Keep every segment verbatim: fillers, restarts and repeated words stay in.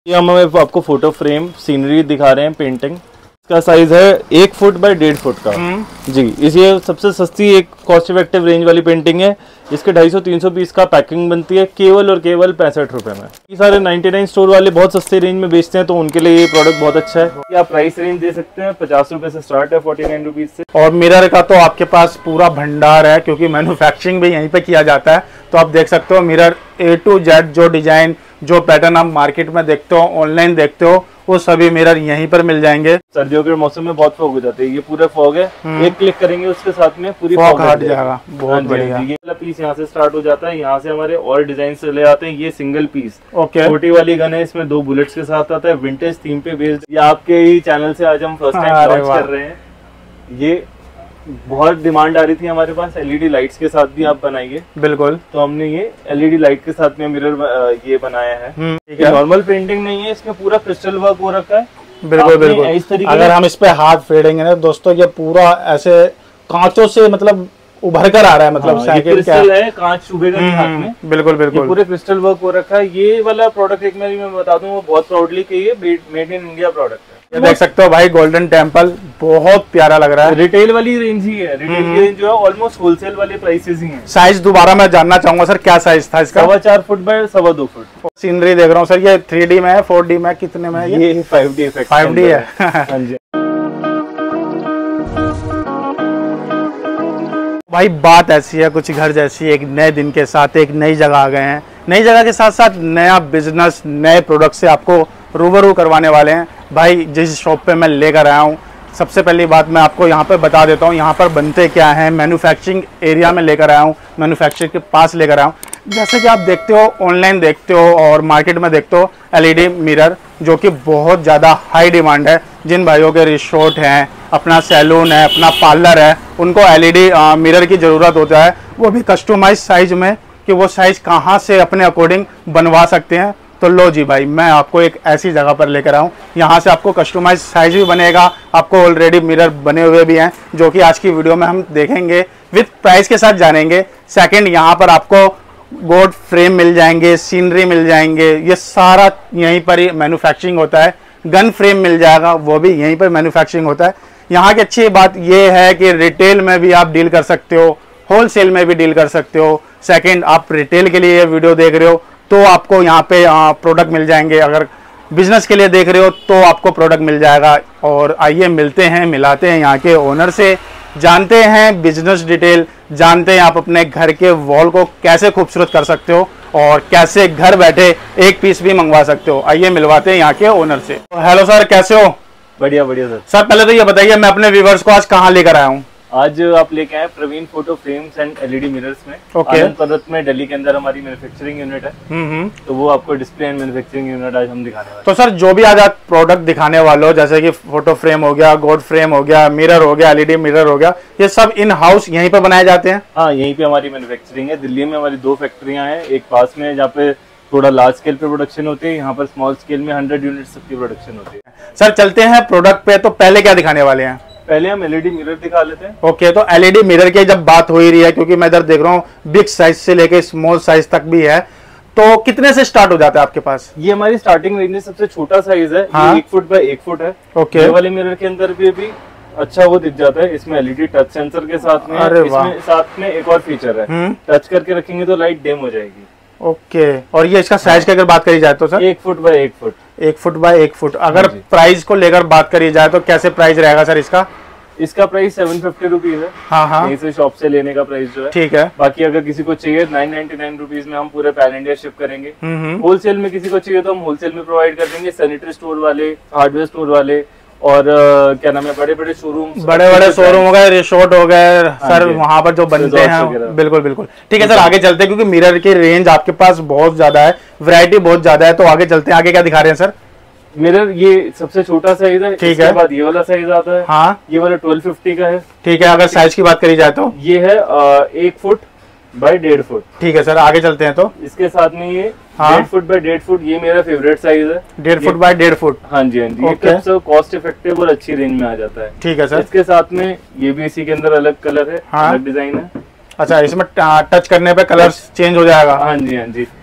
ये हम आपको फोटो फ्रेम सीनरी दिखा रहे हैं, पेंटिंग का साइज है एक फुट बाय डेढ़ फुट का जी। इसी सबसे सस्ती एक कॉस्ट इफेक्टिव रेंज वाली पेंटिंग है। इसके ढाई सौ तीन सौ पीस का पैकिंग बनती है केवल और केवल पैंसठ रुपए में। ये सारे निन्यानवे स्टोर वाले बहुत सस्ते रेंज में बेचते हैं, तो उनके लिए ये प्रोडक्ट बहुत अच्छा है। आप प्राइस रेंज दे सकते हैं, पचास रुपए से स्टार्ट है, फोर्टी नाइन रुपीज से। और मिरर का तो आपके पास पूरा भंडार है, क्योंकि मैन्युफैक्चरिंग भी यहीं पे किया जाता है। तो आप देख सकते हो मिरर ए टू जेड, जो डिजाइन जो पैटर्न आप मार्केट में देखते हो, ऑनलाइन देखते हो, वो सभी मिरर यहीं पर मिल जाएंगे। सर्दियों के मौसम में बहुत फॉग हो जाते हैं, ये पूरा फॉग है, एक क्लिक करेंगे उसके साथ में पूरी फॉग हट जाएगा। बहुत बढ़िया। ये वाला पीस यहाँ से स्टार्ट हो जाता है, यहाँ से हमारे और डिजाइन चले आते हैं। ये सिंगल पीस ओके, छोटी वाली गन है, इसमें दो बुलेट्स के साथ आता है, विंटेज थीम पे बेस्ड। ये आपके ही चैनल से आज हम फर्स्ट टाइम लॉन्च कर रहे हैं। ये बहुत डिमांड आ रही थी हमारे पास, एलईडी लाइट्स के साथ भी आप बनाइए। बिल्कुल, तो हमने ये एलईडी लाइट के साथ में मिरर ये बनाया है। नॉर्मल पेंटिंग नहीं है, इसमें पूरा क्रिस्टल वर्क हो रखा है। बिल्कुल बिल्कुल। इस तरीके अगर हम इस पे हाथ फेरेंगे ना दोस्तों, ये पूरा ऐसे कांचों से मतलब उभर कर आ रहा है, मतलब हाँ, क्रिस्टल है, कांच चुभेगा हाथ में। बिल्कुल बिल्कुल, पूरे क्रिस्टल वर्क हो रखा है। ये वाला प्रोडक्ट एक मैं मैं बता दूं, वो बहुत प्राउडली कि ये मेड इन इंडिया प्रोडक्ट है। ये देख सकते हो भाई, गोल्डन टेम्पल बहुत प्यारा लग रहा है। रिटेल वाली रेंज ही है, रिटेल की रेंज जो है ऑलमोस्ट होलसेल वाले प्राइसेस ही हैं। साइज दोबारा मैं जानना चाहूंगा सर, क्या साइज था इसका? सवा चार फुट बाय सवा दो फुट। सीनरी देख रहा हूँ सर, ये थ्री डी में है, फोर डी में, कितने में है? ये five D effect five D है। हाँ जी भाई, बात ऐसी है, कुछ घर जैसी, एक नए दिन के साथ एक नई जगह आ गए हैं। नई जगह के साथ साथ नया बिजनेस, नए प्रोडक्ट से आपको रूबरू करवाने वाले हैं। भाई, जिस शॉप पे मैं लेकर आया हूँ, सबसे पहली बात मैं आपको यहाँ पे बता देता हूँ, यहाँ पर बनते क्या हैं। मैन्युफैक्चरिंग एरिया में लेकर आया हूँ, मैन्युफैक्चरिंग के पास लेकर आया हूँ। जैसे कि आप देखते हो, ऑनलाइन देखते हो और मार्केट में देखते हो, एलईडी मिरर जो कि बहुत ज़्यादा हाई डिमांड है। जिन भाइयों के रिसोर्ट हैं, अपना सैलून है, अपना पार्लर है, उनको एलईडी मिरर की ज़रूरत होता है, वो भी कस्टमाइज साइज में, कि वो साइज़ कहाँ से अपने अकॉर्डिंग बनवा सकते हैं। तो लो जी भाई, मैं आपको एक ऐसी जगह पर लेकर आऊँ, यहाँ से आपको कस्टमाइज साइज भी बनेगा। आपको ऑलरेडी मिरर बने हुए भी हैं, जो कि आज की वीडियो में हम देखेंगे, विथ प्राइस के साथ जानेंगे। सेकंड, यहाँ पर आपको गोल्ड फ्रेम मिल जाएंगे, सीनरी मिल जाएंगे, ये सारा यहीं पर ही मैन्युफैक्चरिंग होता है। गन फ्रेम मिल जाएगा, वो भी यहीं पर मैन्युफैक्चरिंग होता है। यहाँ की अच्छी बात ये है कि रिटेल में भी आप डील कर सकते हो, होलसेल में भी डील कर सकते हो। सेकंड, आप रिटेल के लिए ये वीडियो देख रहे हो तो आपको यहाँ पे प्रोडक्ट मिल जाएंगे। अगर बिजनेस के लिए देख रहे हो तो आपको प्रोडक्ट मिल जाएगा। और आइए मिलते हैं, मिलाते हैं यहाँ के ओनर से, जानते हैं बिजनेस डिटेल, जानते हैं आप अपने घर के वॉल को कैसे खूबसूरत कर सकते हो और कैसे घर बैठे एक पीस भी मंगवा सकते हो। आइए मिलवाते हैं यहाँ के ओनर से। हेलो सर, कैसे हो? बढ़िया बढ़िया सर। सर, पहले तो ये बताइए, मैं अपने व्यूवर्स को आज कहाँ लेकर आया हूँ? आज आप लेके आए Praveen photo frames and LED mirrors में। ओके। आनंद पर्वत में दिल्ली के अंदर हमारी मैन्युफैक्चरिंग यूनिट है। हम्म तो वो आपको डिस्प्ले एंड मैन्युफैक्चरिंग यूनिट आज हम दिखाने वाले। तो सर, जो भी आज आप प्रोडक्ट दिखाने वाले हो, जैसे कि फोटो फ्रेम हो गया, गोल्ड फ्रेम हो गया, मिरर हो गया, एलईडी मिरर हो गया, ये सब इन हाउस यहीं पे बनाए जाते हैं? हाँ, यहीं पे हमारी मैन्युफैक्चरिंग है। दिल्ली में हमारी दो फैक्ट्रियां हैं, एक पास में जहाँ पे थोड़ा लार्ज स्केल पे प्रोडक्शन होती है, यहाँ पर स्मॉल स्केल में हंड्रेड यूनिट्स तक की प्रोडक्शन होती है। सर, चलते हैं प्रोडक्ट पे। तो पहले क्या दिखाने वाले हैं? पहले हम एलईडी मिरर दिखा लेते हैं। ओके, तो एलईडी मिरर की जब बात हो ही रही है, क्योंकि मैं इधर देख रहा हूँ बिग साइज से लेके स्मॉल साइज तक भी है, तो कितने से स्टार्ट हो जाता है आपके पास? ये हमारी स्टार्टिंग रेंज में सबसे छोटा साइज है। हाँ? ये एक फुट बाय एक फुट है। ओके। ये वाले मिरर के अंदर भी, भी अच्छा वो दिख जाता है। इसमें एलईडी टच सेंसर के साथ में, इसमें साथ में एक और फीचर है, टच करके रखेंगे तो लाइट डिम हो जाएगी। ओके। और ये इसका साइज की अगर बात करी जाए तो सर? एक फुट बाय एक फुट। एक फुट बाय एक फुट। अगर प्राइस को लेकर बात करी जाए तो कैसे प्राइस रहेगा सर इसका? इसका प्राइस सेवन फिफ्टी रुपीज है। हाँ हाँ, यहीं से शॉप से लेने का प्राइस जो है। ठीक है। बाकी अगर किसी को चाहिए नाइन नाइनटी नाइन रुपीज में हम पूरे पैन इंडिया शिप करेंगे। होलसेल में किसी को चाहिए तो हम होलसेल में प्रोवाइड कर देंगे। सैनिटरी स्टोर वाले, हार्डवेयर स्टोर वाले और आ, क्या नाम है, बड़े बड़े शोरूम, बड़े बड़े शोरूम हो गए, रिसोर्ट हो गए सर, वहाँ पर जो बनते हैं। बिल्कुल बिल्कुल, ठीक है सर, आगे चलते हैं, क्योंकि मिरर की रेंज आपके पास बहुत ज्यादा है, वैरायटी बहुत ज्यादा है। तो आगे चलते हैं, आगे क्या दिखा रहे हैं सर? मिरर ये सबसे छोटा साइज है। ठीक है। बाद ये वाला साइज आता है। हाँ, ये वाला ट्वेल्व फिफ्टी का है। ठीक है। अगर साइज की बात करी जाए तो ये है एक फुट बाय डेढ़ फुट। ठीक है सर, आगे चलते हैं। तो इसके साथ में ये हाँ? डेढ़ फुट बाय डेढ़ फुट, ये मेरा फेवरेट साइज है। डेढ़ फुट बाय डेढ़ फुट। हाँ जी हाँ जी। ये कॉस्ट इफेक्टिव और अच्छी रेंज में आ जाता है। ठीक है सर। इसके साथ में ये भी इसी के अंदर अलग कलर है। हाँ? अलग डिजाइन है। अच्छा, इसमें टच करने पे कलर चेंज हो जाएगा? हाँ जी हाँ जी।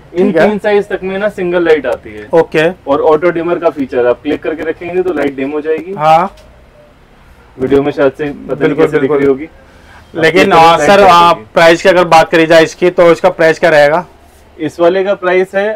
इन तीन साइज तक में ना सिंगल लाइट आती है। ओके। और ऑटो डिमर का फीचर है, आप क्लिक करके रखेंगे तो लाइट डिम हो जाएगी। हाँ, वीडियो में शायद से पता नहीं कैसे दिख रही होगी, लेकिन आ, सर आ, प्राइस की अगर बात करी जाए इसकी, तो इसका प्राइस क्या रहेगा? इस वाले का प्राइस है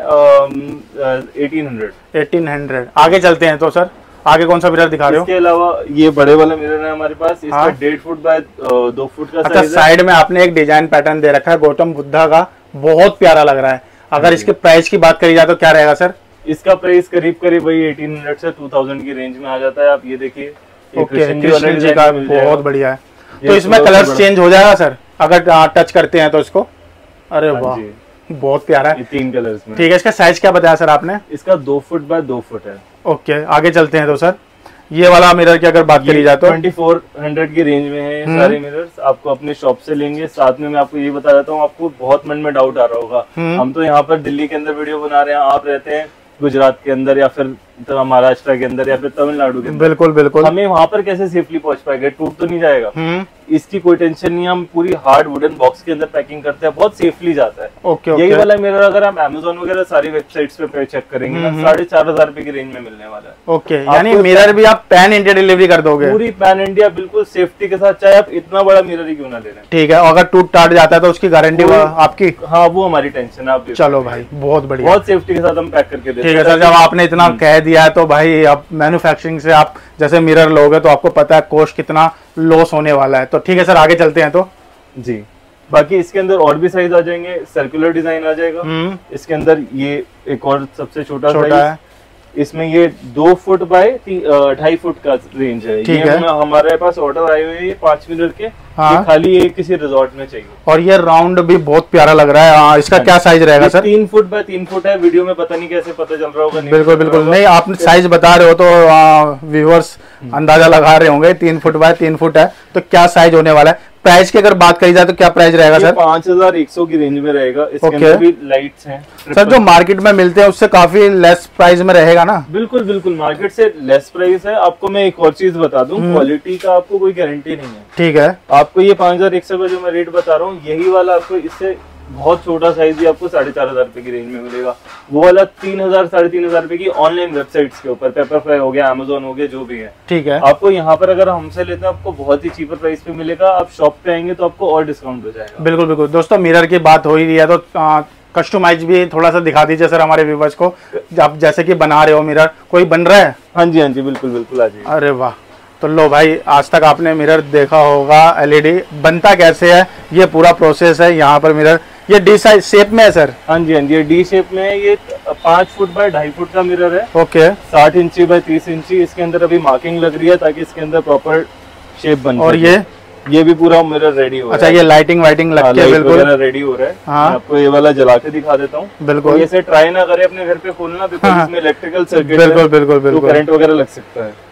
एटीन हंड्रेड। Eighteen hundred. आगे चलते हैं तो सर, आगे कौन सा मिरर दिखा रहे हो? इसके अलावा ये बड़े वाला मिरर है हमारे पास, इसका डेढ़ फुट बाय दो फुट का अच्छा, साइड में आपने एक डिजाइन पैटर्न दे रखा है गौतम बुद्धा का, बहुत प्यारा लग रहा है। अगर इसके प्राइस की बात करी जाए तो क्या रहेगा सर? इसका प्राइस करीब करीब वही एटीन हंड्रेड से टू थाउजेंड की रेंज में आ जाता है। आप ये देखिए, कृष्ण जी का बहुत बढ़िया है। तो इसमें कलर चेंज हो जाएगा सर अगर टच करते हैं तो इसको? अरे वाह, बहुत प्यारा है। तीन कलर्स में। ठीक है, इसका साइज क्या बताया सर आपने? इसका दो फुट बाय दो फुट है। ओके, आगे चलते हैं तो सर, ये वाला मिरर की अगर बात करी जाए तो ट्वेंटी फोर हंड्रेड की रेंज में है ये सारे मिरर्स। आपको अपने शॉप से लेंगे। साथ में मैं आपको ये बता देता हूँ, आपको बहुत मन में डाउट आ रहा होगा, हम तो यहाँ पर दिल्ली के अंदर वीडियो बना रहे हैं, आप रहते हैं गुजरात के अंदर या फिर महाराष्ट्र के अंदर या फिर तमिलनाडु के अंदर, बिल्कुल बिल्कुल, हमें वहाँ पर कैसे सेफली पहुंच पाएंगे? टूट तो नहीं जाएगा? इसकी कोई टेंशन नहीं, हम पूरी हार्ड वुडन बॉक्स के अंदर पैकिंग करते हैं, बहुत सेफली जाता है। Okay, okay. यही वाला मिरर अगर आप अमेज़न वगैरह सारी वेबसाइट्स पे चेक करेंगे ना, साढ़े चार हजार रुपए की रेंज में मिलने वाला है। ओके, यानी मिरर भी आप पैन इंडिया डिलीवरी कर दोगे? पूरी पैन इंडिया, बिल्कुल सेफ्टी के साथ, चाहे आप इतना बड़ा मिरर ही क्यों ना ले लें। ठीक है, अगर टूट टाट जाता है तो उसकी गारंटी आपकी? हाँ, वो हमारी टेंशन है। आप चलो भाई, बहुत बढ़िया, बहुत सेफ्टी के साथ हम पैक करके देते हैं। ठीक है सर, जब आपने इतना कह दिया है तो भाई अब मैन्युफैक्चरिंग से आप जैसे मिरर लोगे तो आपको पता है कॉस्ट कितना लॉस होने वाला है। तो ठीक है सर, आगे चलते हैं तो जी। बाकी इसके अंदर और भी साइज आ जाएंगे, सर्कुलर डिजाइन आ जाएगा इसके अंदर। ये एक और सबसे छोटा साइज है, इसमें ये दो फुट बाय ढाई फुट का रेंज है। ये है। हमारे पास ऑर्डर आए हुए हैं पांच मिनट के। हाँ? ये खाली ये किसी रिजॉर्ट में चाहिए। और ये राउंड भी बहुत प्यारा लग रहा है। आ, इसका क्या साइज रहेगा सर? तीन फुट बाय तीन फुट है। वीडियो में पता नहीं कैसे पता चल रहा होगा। बिल्कुल बिल्कुल नहीं, आप साइज बता रहे हो तो व्यूअर्स अंदाजा लगा रहे होंगे। तीन फुट बाय तीन फुट है, तो क्या साइज होने वाला है? प्राइस की अगर बात करी जाए तो क्या प्राइस रहेगा सर? पाँच हजार एक सौ की रेंज में रहेगा। इसके अंदर भी लाइट्स हैं सर, जो मार्केट में मिलते हैं उससे काफी लेस प्राइस में रहेगा ना? बिल्कुल बिल्कुल, मार्केट से लेस प्राइस है। आपको मैं एक और चीज बता दूं, क्वालिटी का आपको कोई गारंटी नहीं है। ठीक है, आपको ये पाँच हजार एक सौ का जो मैं रेट बता रहा हूँ, यही वाला आपको इससे बहुत छोटा साइज भी आपको साढ़े चार हजार रुपए की रेंज में मिलेगा। वो वाला तीन हजार साढ़े तीन हजार रुपए की ऑनलाइन वेबसाइट्स के ऊपर, पेपरफ्राई हो गया, अमेज़न हो गया, जो भी है। ठीक है, आपको यहाँ पर अगर हमसे लेते हैं आपको बहुत ही चीपर प्राइस पे मिलेगा। आप शॉप पे आएंगे तो आपको और डिस्काउंट हो जाएगा। बिल्कुल बिल्कुल। दोस्तों, मिरर की बात हो ही रही है तो कस्टमाइज भी थोड़ा सा दिखा दीजिए सर हमारे व्यूअर्स को। आप जैसे कि बना रहे हो मिरर, कोई बन रहा है? हाँ जी, हाँ जी, बिल्कुल बिल्कुल, आ जाइए। अरे वाह, तो लो भाई, आज तक आपने मिरर देखा होगा एलईडी बनता कैसे है, ये पूरा प्रोसेस है। यहाँ पर मिरर ये डी साइज शेप में है सर? हाँ जी, हाँ जी, ये डी शेप में है। ये पाँच फुट बाय ढाई फुट का मिरर है। ओके, साठ इंची बाय तीस इंची। इसके अंदर अभी मार्किंग लग रही है ताकि इसके अंदर प्रॉपर शेप बन। और ये ये भी पूरा मिरर रेडी हो रहा है। अच्छा, ये लाइटिंग वाइटिंग लग के बिल्कुल रेडी हो रहा है। हाँ, आपको ये वाला जला के दिखा देता हूँ। बिल्कुल, ये से ट्राई ना करें अपने घर पे खोलना, बिकॉज़ इसमें इलेक्ट्रिकल सर्किट है। बिल्कुल बिल्कुल बिल्कुल, करंट वगैरह लग सकता है।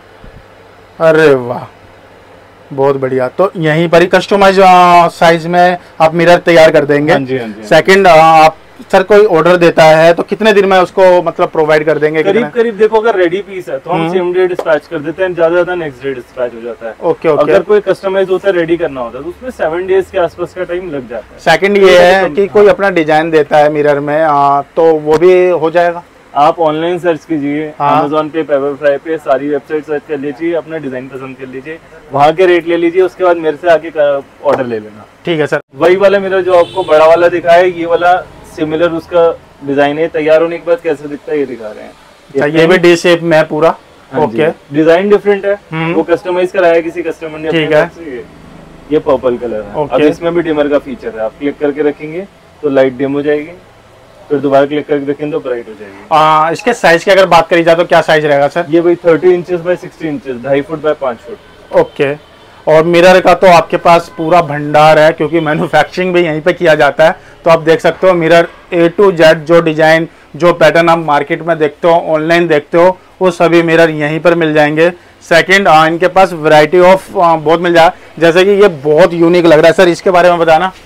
अरे वाह, बहुत बढ़िया। तो यहीं पर ही कस्टमाइज साइज में आप मिरर तैयार कर देंगे? हाँ जी, हाँ जी। सेकंड, आप सर कोई ऑर्डर देता है तो कितने दिन में उसको मतलब प्रोवाइड कर देंगे? करीब करीब देखो, अगर रेडी पीस है तो हम सेम डे डिस्पैच कर देते हैं, ज्यादा ज्यादा नेक्स्ट डे डिस्पैच हो जाता है। Okay okay. अगर कोई कस्टमाइज होता है, रेडी करना होता है, तो उसमें सेवन डेज के आसपास का टाइम लग जाता है। सेकंड ये है कि कोई अपना डिजाइन देता है मिरर में, आ, तो वो भी हो जाएगा? आप ऑनलाइन सर्च कीजिए, अमेज़न पे, पेपरफ्राई पे, सारी वेबसाइट सर्च कर लीजिए, अपना डिजाइन पसंद कर लीजिए, वहाँ के रेट ले लीजिए, उसके बाद मेरे से आके ऑर्डर ले लेना। ठीक है सर। वही वाला मिरर जो आपको बड़ा वाला दिखा है, ये वाला सिमिलर उसका डिजाइन है। तैयार होने के बाद कैसे दिखता है ये दिखा रहे हैं। ये, ये भी डी शेप में है पूरा। ओके, डिजाइन डिफरेंट है, वो कस्टमाइज कराया है किसी कस्टमर ने। ठीक है, ये पर्पल कलर है। अब इसमें भी डिमर का फीचर है। आप क्लिक करके रखेंगे तो लाइट डिम हो जाएगी, फिर दोबारा क्लिक करके रखेंगे तो ब्राइट हो जाएगी। आ, इसके साइज की अगर बात करी जाए तो क्या साइज रहेगा सर? ये भाई thirty inches by sixty inches, ढाई फुट बाय पाँच फुट। ओके, और मिरर का तो आपके पास पूरा भंडार है क्योंकि मैन्युफैक्चरिंग भी यहीं पे किया जाता है। तो आप देख सकते हो मिरर ए टू जेड, जो डिजाइन जो पैटर्न आप मार्केट में देखते हो, ऑनलाइन देखते हो, वो सभी मिरर यहीं पर मिल जाएंगे। सेकंड, इनके पास वैरायटी ऑफ बहुत मिल जाए। जैसे कि ये बहुत यूनिक लग रहा है सर, इसके बारे में बताना।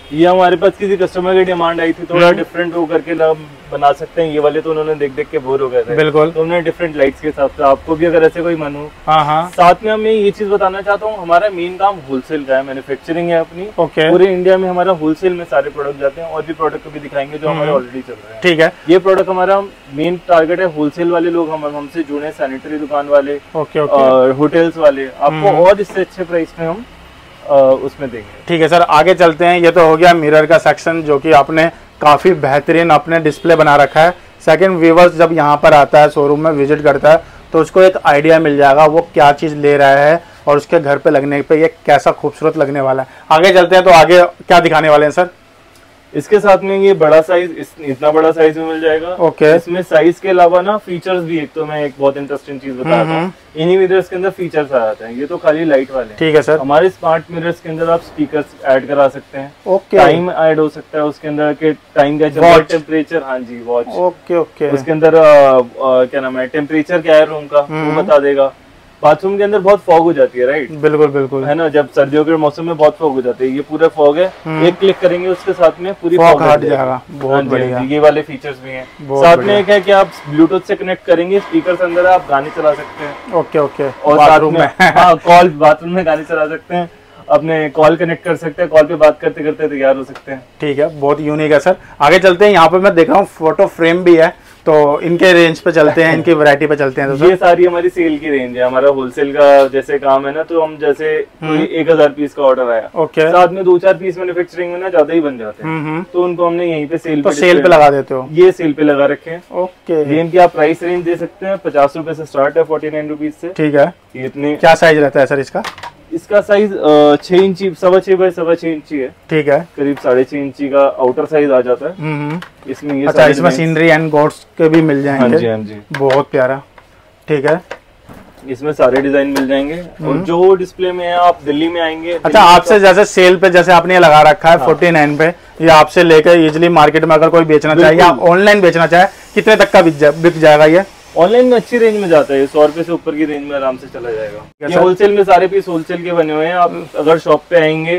ये हमारे पास किसी कस्टमर की डिमांड आई थी, थोड़ा डिफरेंट हो करके हम बना सकते हैं। ये वाले तो उन्होंने देख देख के बोर हो गए थे, बिल्कुल, तो हमने डिफरेंट लाइट्स के हिसाब से आपको भी अगर ऐसे कोई मन हो। हाँ हाँ। साथ में मैं ये चीज बताना चाहता हूँ, हमारा मेन काम होलसेल का है, मैन्युफैक्चरिंग है अपनी। ओके। पूरे इंडिया में हमारा होलसेल में सारे प्रोडक्ट जाते हैं, और भी प्रोडक्ट को भी दिखाएंगे जो हमारे ऑलरेडी चल रहे हैं। ठीक है। ये प्रोडक्ट हमारा मेन टारगेट है होलसेल वाले लोग, हम हमसे जुड़े, सैनिटरी दुकान वाले, ओके, और होटल्स वाले, आपको और इससे अच्छे प्राइस में हम उसमें देंगे। ठीक है सर, आगे चलते हैं। ये तो हो गया मिरर का सेक्शन, जो कि आपने काफी बेहतरीन अपने डिस्प्ले बना रखा है। सेकंड, व्यूअर्स जब यहाँ पर आता है, शोरूम में विजिट करता है, तो उसको एक आइडिया मिल जाएगा वो क्या चीज ले रहा है और उसके घर पे लगने पे ये कैसा खूबसूरत लगने वाला है। आगे चलते हैं, तो आगे क्या दिखाने वाले हैं सर? इसके साथ में ये बड़ा साइज, इस, इतना बड़ा साइज में मिल जाएगा। ओके। इसमें साइज के अलावा ना फीचर्स भी, एक तो मैं एक बहुत इंटरेस्टिंग चीज बता रहा हूँ, इन्हीं मिरर्स के अंदर फीचर्स आ जाते हैं। ये तो खाली लाइट वाले हैं। ठीक है सर। हमारे स्मार्ट मिरर्स के अंदर आप स्पीकर्स ऐड करा सकते हैं। ओके। टाइम ऐड हो सकता है उसके अंदर, के टाइम क्या चल रहा है, टेम्परेचर, हाँ जी, वॉच। Okay okay. उसके अंदर आ, आ, क्या नाम है, टेम्परेचर क्या है रूम का वो बता देगा। बाथरूम के अंदर बहुत फॉग हो जाती है, राइट? बिल्कुल बिल्कुल, है ना, जब सर्दियों के मौसम में बहुत फॉग हो जाती है, ये पूरा फॉग है। एक क्लिक करेंगे उसके साथ में पूरी फॉग हट जाएगा। बहुत बढ़िया, ये वाले फीचर्स भी हैं। साथ में एक है कि आप ब्लूटूथ से कनेक्ट करेंगे, स्पीकर के अंदर आप गाने चला सकते हैं। Okay okay. और बाथरूम में हाँ, कॉल, बाथरूम में गाने चला सकते हैं, अपने कॉल कनेक्ट कर सकते हैं, कॉल पे बात करते करते तैयार हो सकते हैं। ठीक है, बहुत यूनिक है सर। आगे चलते हैं, यहाँ पे मैं देख रहा हूँ फोटो फ्रेम भी है, तो इनके रेंज पे चलते हैं, इनकी वैरायटी पे चलते हैं। तो ये सारी हमारी सेल की रेंज है। हमारा होलसेल का जैसे काम है ना, तो हम जैसे कोई एक हजार पीस का ऑर्डर आया, ओके, साथ में दो चार पीस मैन्युफैक्चरिंग में ना ज्यादा ही बन जाते हैं, तो उनको हमने यहीं पे सेल तो पे सेल पे लगा देते हो? ये सेल पे लगा रखे हैं। ओके। ये इनकी आप प्राइस रेंज दे सकते हैं, पचास रुपए से स्टार्ट है, फोर्टी नाइन रुपीज से। ठीक है। ये इतने, क्या साइज रहता है सर इसका? इसका साइज छह इंची, सवा छह बाय सवा छह इंची है। ठीक है। करीब साढ़े छह इंची का आउटर साइज आ जाता है इसमें। ये अच्छा, इसमें सीनरी एंड गॉड्स के भी मिल जाएंगे? हाँ जी, हाँ जी, बहुत प्यारा। ठीक है, इसमें सारे डिजाइन मिल जाएंगे। और जो डिस्प्ले में है, आप दिल्ली में आएंगे। अच्छा, आपसे जैसे सेल पे जैसे आपने ये लगा रखा है फोर्टी नाइन पे, ये आपसे लेकर इजिली मार्केट में अगर कोई बेचना चाहे या ऑनलाइन बेचना चाहे, कितने तक का बिक जाएगा ये? ऑनलाइन में अच्छी रेंज में जाता है, सौ रुपए से ऊपर की रेंज में आराम से चला जाएगा। ये होलसेल में सारे पीस होलसेल के बने हुए हैं। आप अगर शॉप पे आएंगे,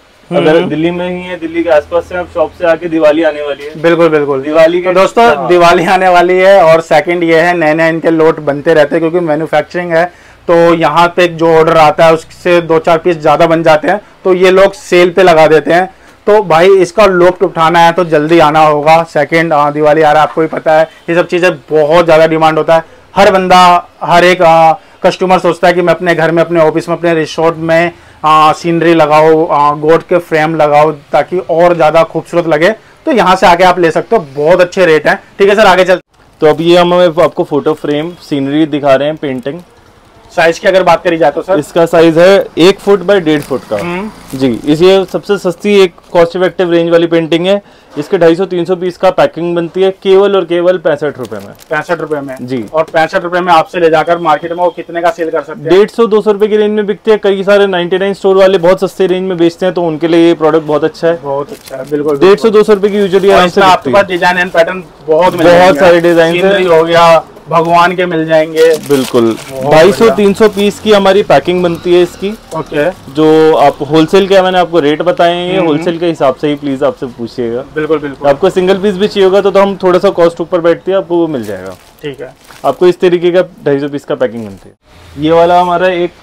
अगर दिल्ली में ही है, दिल्ली के आसपास से, आप शॉप से आके, दिवाली आने वाली है। बिल्कुल बिल्कुल, दिवाली के तो दोस्तों हाँ। दिवाली आने वाली है। और सेकंड ये है, नए नए इनके लोट बनते रहते हैं, क्योंकि मैन्युफैक्चरिंग है, तो यहाँ पे जो ऑर्डर आता है उससे दो चार पीस ज्यादा बन जाते हैं, तो ये लोग सेल पे लगा देते हैं। तो भाई इसका लुफ्त उठाना है तो जल्दी आना होगा। सेकंड, दिवाली आ रहा है, आपको भी पता है, ये सब चीजें बहुत ज्यादा डिमांड होता है। हर बंदा, हर एक कस्टमर सोचता है कि मैं अपने घर में, अपने ऑफिस में, अपने रिसोर्ट में आ, सीनरी लगाओ, गोट के फ्रेम लगाओ, ताकि और ज्यादा खूबसूरत लगे। तो यहाँ से आके आप ले सकते हो, बहुत अच्छे रेट हैं। ठीक है सर, आगे चल। तो अब ये हम आपको फोटो फ्रेम सीनरी दिखा रहे हैं, पेंटिंग। साइज की अगर बात करी जाए तो सर, इसका साइज है एक फुट बाय डेढ़ फुट का जी। इस ये सबसे सस्ती एक कॉस्ट इफेक्टिव रेंज वाली पेंटिंग है। इसके ढाई सौ तीन सौ पीस का पैकिंग बनती है, केवल और केवल पैंसठ रुपए में। पैंसठ रुपए में जी। और पैंसठ रुपए में आपसे ले जाकर मार्केट में वो कितने का सेल कर सकते हैं? डेढ़ सौ दो सौ रुपए की रेंज में बिकते हैं। कई सारे नाइनटी नाइन स्टोर वाले बहुत सस्ते रेंज में बेचते हैं, तो उनके लिए ये प्रोडक्ट बहुत अच्छा है। बहुत अच्छा है, बिल्कुल। डेढ़ सौ दो सौ रुपए की यूजुअली आपके पास डिजाइन एंड पैटर्न बहुत बहुत सारे डिजाइन हो गया, भगवान के मिल जाएंगे। बिल्कुल, ढाई सौ तीन सौ पीस की हमारी पैकिंग बनती है इसकी। ओके। जो आप होलसेल के मैंने आपको रेट बताए हैं, होलसेल के हिसाब से ही प्लीज आपसे पूछिएगा। बिल्कुल बिल्कुल। आपको सिंगल पीस भी चाहिए होगा तो, तो हम थोड़ा सा कॉस्ट ऊपर बैठती है, आपको वो मिल जाएगा। ठीक है। आपको इस तरीके का ढाई सौ पीस का पैकिंग बनती है। ये वाला हमारा एक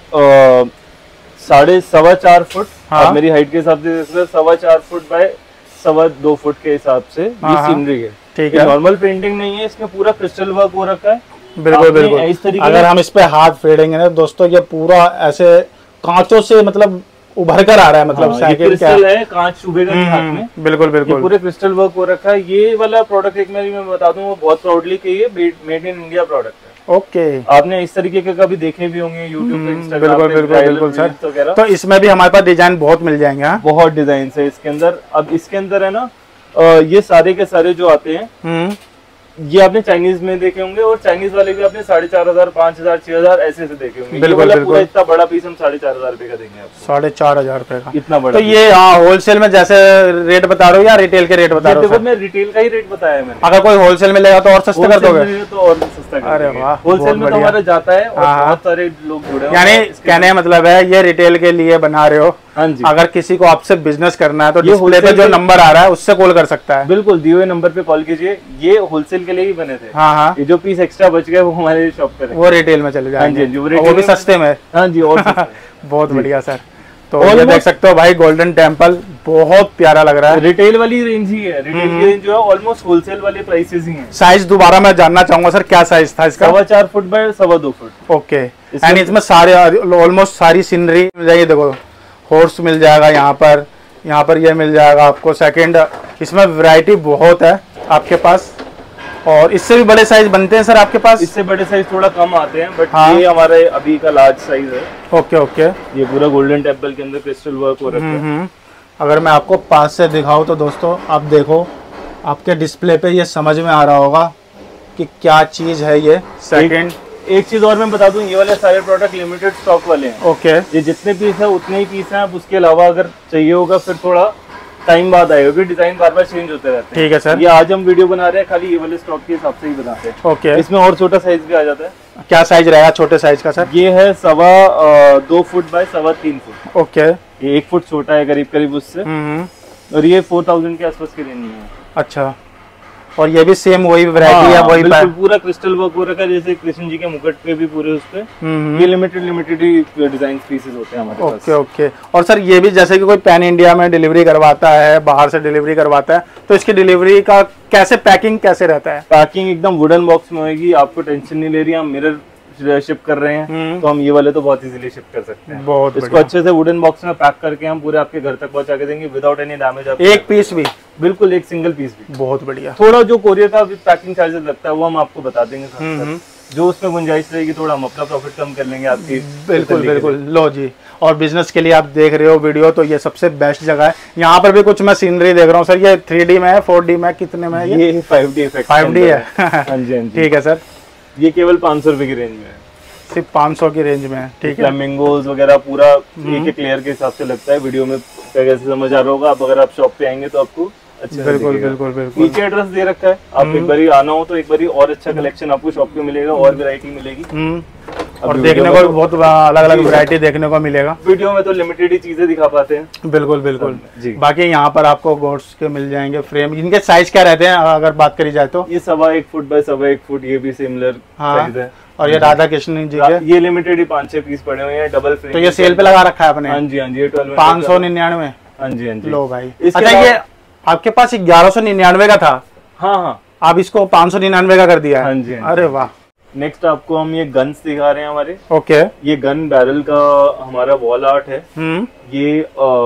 साढ़े सवा चार फुट, हाँ? मेरी हाइट के हिसाब से सवा चार फुट बाय सवा दो फुट के हिसाब से ये सीनरी है। ठीक है। नॉर्मल पेंटिंग नहीं है, इसमें पूरा क्रिस्टल वर्क हो रखा है। बिल्कुल बिल्कुल। इस तरीके अगर हम इस पे हाथ फेरेंगे ना दोस्तों, ये पूरा ऐसे कांचों से मतलब उभर कर आ रहा है, मतलब हाँ, ये क्रिस्टल है, कांच चुभेगा नहीं हाथ में। बिल्कुल बिल्कुल, पूरे क्रिस्टल वर्क हो रखा है। ये वाला प्रोडक्ट एक मैं मैं बता दूं, वो बहुत प्राउडली कि ये मेड इन इंडिया प्रोडक्ट है। ओके। आपने इस तरीके के कभी देखे भी होंगे यूट्यूब पे, इंस्टाग्राम पे। बिल्कुल बिल्कुल बिल्कुल सर। तो इसमें भी हमारे पास डिजाइन बहुत मिल जाएंगे। बहुत डिजाइन है इसके अंदर। अब इसके अंदर है ना, ये सारे के सारे जो आते हैं, ये आपने चाइनीज में देखे होंगे, और चाइनीज वाले भी आपने साढ़े चार हजार पाँच हजार छह हजार ऐसे से देखे होंगे। बिल्कुल बिल्कुल। इतना बड़ा पीस हम साढ़े चार हजार रुपए का देंगे आपको। साढ़े चार हजार रुपए का इतना बड़ा। तो ये हाँ होलसेल में जैसे रेट बता रहे हो या रिटेल के रेट बता रहे हो? देखो मैं रिटेल का ही रेट बताया मैंने। अगर कोई होलसेल में लेगा तो और सस्ते कर दोगे? तो और सस्ता कर अरे देंगे। वाह, होलसेल बहुत में तो बढ़िया। हमारा जाता है और हाँ। बहुत सारे लोग जुड़े हुए यानी हैं इसके कहने का मतलब है ये रिटेल के लिए बना रहे हो। हाँ जी, अगर किसी को आपसे बिजनेस करना है तो ये डिस्प्ले पे wholesale जो के- नंबर आ रहा है उससे कॉल कर सकता है। बिल्कुल दिए हुए नंबर पे कॉल कीजिए। ये होलसेल के लिए ही बने थे। हाँ हाँ, ये जो पीस एक्स्ट्रा बच गए वो हमारे शॉप पे रखे। वो रिटेल में चले हाँ जी, जाएंगे, हाँ जी, वो और retail वो भी में- सस्ते में। हाँ जी, और सस्ता। बहुत बढ़िया सर। तो Almost- ये देख सकते हो भाई, गोल्डन टेम्पल बहुत प्यारा लग रहा है। रिटेल वाली रेंज ही है। रिटेल की रेंज जो है ऑलमोस्ट होलसेल वाले प्राइसेस ही हैं। साइज दोबारा मैं जानना चाहूंगा सर, क्या साइज था इसका? सवा चार फुट बाय सवा दो फुट। ओके, इसमें- एंड इसमें सारे ऑलमोस्ट सारी सीनरी मिल जाएगी। देखो हॉर्स मिल जाएगा यहाँ पर, यहाँ पर ये मिल जाएगा आपको। सेकंड, इसमें वैरायटी बहुत है आपके पास, और इससे भी बड़े साइज बनते हैं सर आपके पास? इससे बड़े साइज थोड़ा कम आते हैं, बट हाँ। ये हमारे अभी का लार्ज साइज है। Okay okay. ये पूरा गोल्डन टेम्पल के अंदर क्रिस्टल वर्क हो रखा है। हम्म, अगर मैं आपको पास से दिखाऊं तो दोस्तों आप देखो, आपके डिस्प्ले पे ये समझ में आ रहा होगा कि क्या चीज़ है ये। सेकंड, एक चीज और मैं बता दूं, ये वाले सारे प्रोडक्ट लिमिटेड स्टॉक वाले हैं। ओके ये जितने पीस है उतने ही पीस हैं। आप उसके अलावा अगर चाहिए होगा फिर थोड़ा टाइम बाद आएगा, क्योंकि डिजाइन बार बार चेंज होते रहते हैं। ठीक है सर। ये आज हम वीडियो बना रहे हैं खाली ये वाले स्टॉक के हिसाब से ही बनाते हैं। ओके, इसमें और छोटा साइज भी आ जाता है। क्या साइज रहेगा छोटे साइज का सर? ये है सवा अ, दो फुट बाय सवा तीन फुट। ओके, ये एक फुट छोटा है करीब करीब उससे, हम्म, और ये फोर थाउजेंड के आसपास की रेंज में है। अच्छा। और ये भी सेम वही वैरायटी है, हाँ, वही बिल्कुल पैक? पूरा क्रिस्टल वर्क हो रखा है, जैसे कृष्ण जी के मुकुट पे भी पूरे उस पे। हम्म, ये लिमिटेड लिमिटेड ही डिजाइन पीसेस होते हैं हमारे ओके पास। ओके। और सर ये भी जैसे कि कोई पैन इंडिया में डिलीवरी करवाता है, बाहर से डिलीवरी करवाता है, तो इसकी डिलीवरी का कैसे, पैकिंग कैसे रहता है? पैकिंग एकदम वुडन बॉक्स में होगी, आपको टेंशन नहीं ले रही। हम मिरर शिप कर रहे हैं हम्म। तो हम ये वाले तो बहुत इजीली शिप कर सकते हैं। बहुत इसको बढ़िया। अच्छे से वुडन बॉक्स में पैक करके हम पूरे आपके घर तक पहुंचा के देंगे विदाउट एनी डैमेज। एक पीस भी? बिल्कुल, एक सिंगल पीस भी। बहुत बढ़िया। थोड़ा जो कोरियर का पैकिंग चार्जेस लगता है वो हम आपको बता देंगे साथ हम्म, साथ। जो उसमें गुंजाइश रहेगी थोड़ा हम अपना प्रॉफिट कम कर लेंगे आपकी। बिल्कुल बिल्कुल। लो जी, और बिजनेस के लिए आप देख रहे हो वीडियो तो ये सबसे बेस्ट जगह है। यहाँ पर भी कुछ मैं सीनरी देख रहा हूँ सर, ये थ्री डी में है, फोर डी में है, कितने में है ये? ये five D effect five D है। हाँ जी, हाँ जी। ठीक है सर, ये केवल पाँच सौ रुपए की रेंज में है। सिर्फ पाँच सौ की रेंज में है। ठीक है, फ्लेमिंगोज वगैरह पूरा एक एक लेयर के हिसाब से लगता है। वीडियो में कैसे समझ आ रहा होगा, आप अगर आप शॉप पे आएंगे तो आपको अच्छा बिल्कुल दिखेगा। बिल्कुल बिल्कुल। नीचे एड्रेस दे रखा है, आप एक बारी आना हो तो एक बारी और अच्छा कलेक्शन आपको शॉप पे मिलेगा और वैरायटी मिलेगी। हम्म, और अभी देखने वीडियो को में भी बहुत अलग अलग जी, वैरायटी देखने को मिलेगा। वीडियो में तो लिमिटेड ही चीजें दिखा पाते हैं। बिल्कुल बिल्कुल जी। बाकी यहाँ पर आपको गोड्स के मिल जाएंगे फ्रेम। इनके साइज क्या रहते हैं अगर बात करी जाए तो? ये सवा एक फुट बाय सवा एक फुट, ये भी सिमिलर हाँ। साइज है। और ये राधा कृष्ण जी के, ये लिमिटेड ही पांच छह पीस पड़े हुए हैं डबल फ्रेम। तो ये सेल पे लगा रखा है आपने? हाँ जी, हाँ जी, ये ट्वेल्व पाँच सौ निन्यानवे। हाँ जी, हाँ जी। लो भाई, इसके अच्छा ये अलावा- आपके पास ग्यारह सौ निन्यानवे का था, हाँ हाँ आप इसको पाँच सौ निन्यानवे का कर दिया है? हाँ जी, हाँ जी। अरे वाह। नेक्स्ट आपको हम ये गन्स दिखा रहे हैं हमारे। ओके, ये गन बैरल का हमारा वॉल आर्ट है। हम्म, ये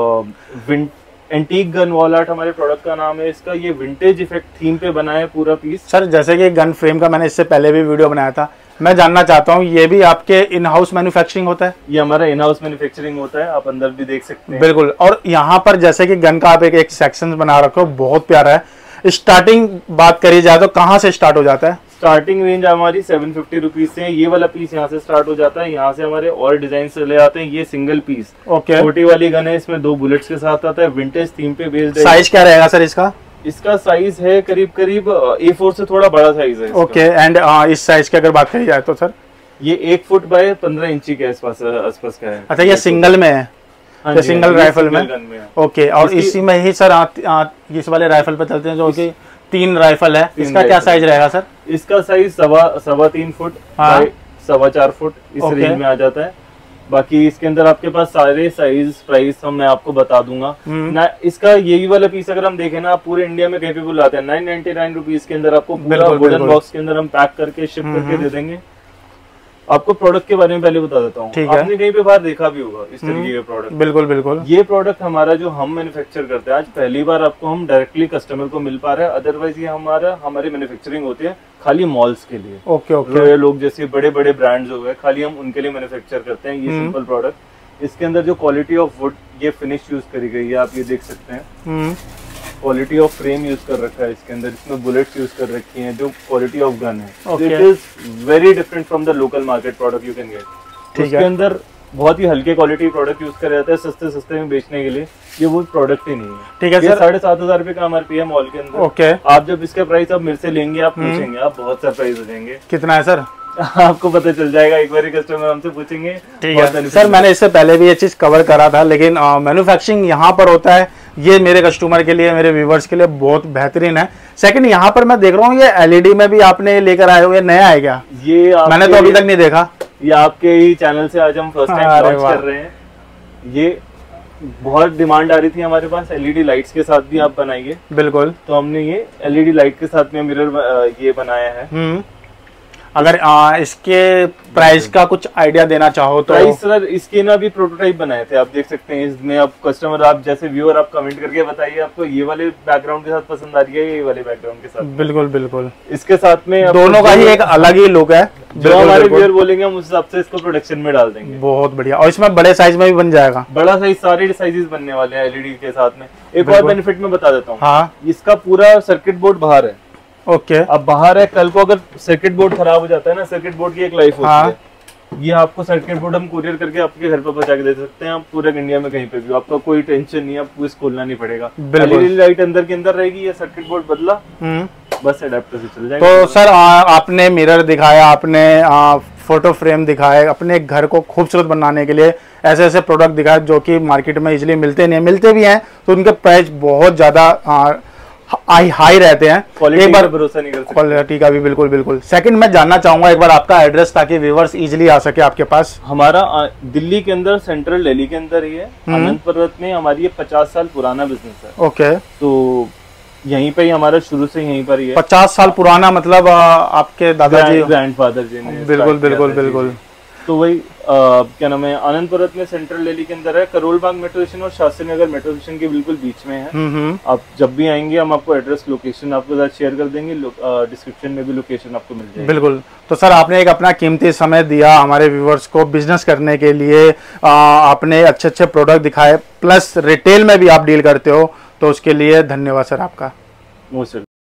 एंटीक गन वॉल आर्ट हमारे प्रोडक्ट का नाम है इसका। ये विंटेज इफेक्ट थीम पे बना है पूरा पीस। सर जैसे कि गन फ्रेम का मैंने इससे पहले भी वीडियो बनाया था, मैं जानना चाहता हूँ ये भी आपके इन हाउस मैन्युफैक्चरिंग होता है? ये हमारा इन हाउस मैन्युफैक्चरिंग होता है, आप अंदर भी देख सकते हैं। बिल्कुल। और यहाँ पर जैसे कि गन का आप एक, एक सेक्शन बना रखो, बहुत प्यारा है। स्टार्टिंग बात करी जाए तो कहाँ से स्टार्ट हो जाता है? स्टार्टिंग रेंज हमारी सेवन फिफ्टी रुपीज से है। ये वाला पीस यहाँ से स्टार्ट हो जाता है। यहाँ से हमारे और डिजाइन चले आते हैं। ये सिंगल पीस ओके, छोटी वाली गन है, इसमें दो बुलेट्स के साथ आता है, विंटेज थीम पे बेस्ड है। साइज क्या रहेगा सर इसका? इसका साइज है करीब करीब ए फोर से थोड़ा बड़ा साइज है इसका। ओके, एंड इस साइज की अगर बात करी जाए तो सर? ये एक फुट बाय पंद्रह इंची के आसपास आसपास का है। अच्छा, ये सिंगल में है? हाँ ये जी, सिंगल ये राइफल सिंगल में? गन में है। ओके, और इसकी- इसी में ही सर आ, आ, इस वाले राइफल पे चलते हैं जो कि तीन राइफल है, तीन इसका क्या राइफल। साइज रहेगा सर? इसका साइज सवा सवा तीन फुट हाँ। बाय सवा चार फुट इस ओके। रेंज में आ जाता है। बाकी इसके अंदर आपके पास सारे साइज प्राइस हम मैं आपको बता दूंगा हम्म। ना। इसका यही वाला पीस अगर हम देखें ना, आप पूरे इंडिया में कैपेबल आते हैं नाइन नाइनटी नाइन रुपीज के अंदर आपको पूरा बिल्कुल, वुडन बिल्कुल। बॉक्स के अंदर हम पैक करके शिप करके दे देंगे। आपको प्रोडक्ट के बारे में पहले बता देता हूँ। ठीक है। आपने कहीं पे बाहर देखा भी होगा इस तरीके के प्रोडक्ट। बिल्कुल बिल्कुल। ये प्रोडक्ट हमारा जो हम मैन्युफैक्चर करते हैं, आज पहली बार आपको हम डायरेक्टली कस्टमर को मिल पा रहे हैं। अदरवाइज ये हमारा हमारी मैन्युफैक्चरिंग होती है खाली मॉल्स के लिए। ओके ओके, रॉयल लोग जैसे बड़े बड़े ब्रांड्स हो गए, खाली हम उनके लिए मैन्युफैक्चर करते हैं ये सिंपल प्रोडक्ट। इसके अंदर जो क्वालिटी ऑफ वुड ये फिनिश यूज करी गई है, आप ये देख सकते हैं। हम्म, क्वालिटी ऑफ फ्रेम यूज कर रखा है इसके अंदर, इसमें बुलेट्स यूज कर रखी हैं। जो क्वालिटी ऑफ गन है Okay. It is very different from the local market product you can get. ठीक उसके है। अंदर बहुत ही हल्के क्वालिटी प्रोडक्ट यूज कर जाते हैं सस्ते सस्ते में बेचने के लिए, ये वो प्रोडक्ट ही नहीं है। ठीक है ये सर, साढ़े सात हजार रुपए का एमआरपी है मॉल के अंदर। ओके, आप जब इसका प्राइस आप मेरे से लेंगे, आप पूछेंगे, आप बहुत सरप्राइज हो जाएंगे। कितना है सर? आपको पता चल जाएगा, एक बार कस्टमर हमसे पूछेंगे। ठीक है सर, मैंने इससे पहले भी ये चीज कवर करा था, लेकिन मैन्युफैक्चरिंग यहाँ पर होता है, ये मेरे कस्टमर के लिए, मेरे व्यूवर्स के लिए बहुत बेहतरीन है। सेकंड, यहाँ पर मैं देख रहा हूँ ये एलईडी में भी आपने लेकर आए हो, ये नया है क्या? ये मैंने तो अभी तक नहीं देखा। ये आपके ही चैनल से आज हम फर्स्ट टाइम लॉन्च कर रहे हैं। ये बहुत डिमांड आ रही थी हमारे पास, एलईडी लाइट्स के साथ भी आप बनाइए। बिल्कुल, तो हमने ये एलईडी लाइट के साथ में मिरर ये बनाया है। अगर आ, इसके प्राइस का कुछ आइडिया देना चाहो तो? प्राइस सर, इसके ना भी प्रोटोटाइप बनाए थे, आप देख सकते हैं इसमें। आप कस्टमर, आप जैसे व्यूअर, आप कमेंट करके बताइए आपको ये वाले बैकग्राउंड के साथ पसंद आ रही है, ये वाले बैकग्राउंड के साथ। बिल्कुल बिल्कुल, इसके साथ में दोनों का ही एक अलग ही लुक है। जो हमारे व्यूअर बोलेंगे हम उस हिसाब से इसको प्रोडक्शन में डाल देंगे। बहुत बढ़िया। और इसमें बड़े साइज में भी बन जाएगा? बड़ा साइज, सारे साइजेस बनने वाले हैं एलईडी के साथ में। एक और बेनिफिट मैं बता देता हूँ। हाँ, इसका पूरा सर्किट बोर्ड बाहर है। ओके, अब बाहर है, कल को अगर सर्किट बोर्ड खराब हो जाता है ना, सर्किट बोर्ड की एक लाइफ होती हाँ। है। ये आपको सर्किट बोर्ड हम कुरियर करके आपके घर पर पहुंचा के दे सकते हैं। आप पूरे इंडिया में कहीं पे भी, आपका कोई टेंशन नहीं है, आपको इसको खोलना नहीं पड़ेगा। एलईडी लाइट अंदर के अंदर रहेगी, ये सर्किट बोर्ड बदला, बस अडेप्टर से चल जाएगा। तो सर, आ, आपने मिरर दिखाया, आपने आ, फोटो फ्रेम दिखाए, अपने घर को खूबसूरत बनाने के लिए ऐसे ऐसे प्रोडक्ट दिखाए जो कि मार्केट में इजीली मिलते नहीं है, मिलते भी हैं तो उनके प्राइस बहुत ज्यादा हाई हाई रहते हैं। एक बार भरोसा नहीं कर सकते, क्वालिटी का भी। बिल्कुल बिल्कुल। सेकंड, मैं जानना चाहूंगा एक बार आपका एड्रेस, ताकि व्यूअर्स इजीली आ सके आपके पास। हमारा दिल्ली के अंदर, सेंट्रल दिल्ली के अंदर ही है, अनंत पर्वत में। हमारी ये पचास साल पुराना बिजनेस है। ओके, तो यहीं पे ही हमारा शुरू से यहीं पर ही है। पचास साल पुराना मतलब आ, आपके दादाजी, ग्रैंडफादर जी ने। बिल्कुल बिल्कुल बिल्कुल। तो वही क्या नाम है, आनंद पर्वत में, सेंट्रल दिल्ली के अंदर है। करोल बाग मेट्रो स्टेशन और शास्त्री नगर मेट्रो स्टेशन के बिल्कुल बीच में है। आप जब भी आएंगे हम आपको एड्रेस, लोकेशन आपके साथ शेयर कर देंगे। डिस्क्रिप्शन में भी लोकेशन आपको मिल जाएगी। बिल्कुल। तो सर, आपने एक अपना कीमती समय दिया हमारे व्यूवर्स को बिजनेस करने के लिए, आ, आपने अच्छे अच्छे प्रोडक्ट दिखाए, प्लस रिटेल में भी आप डील करते हो, तो उसके लिए धन्यवाद सर आपका। मोस्ट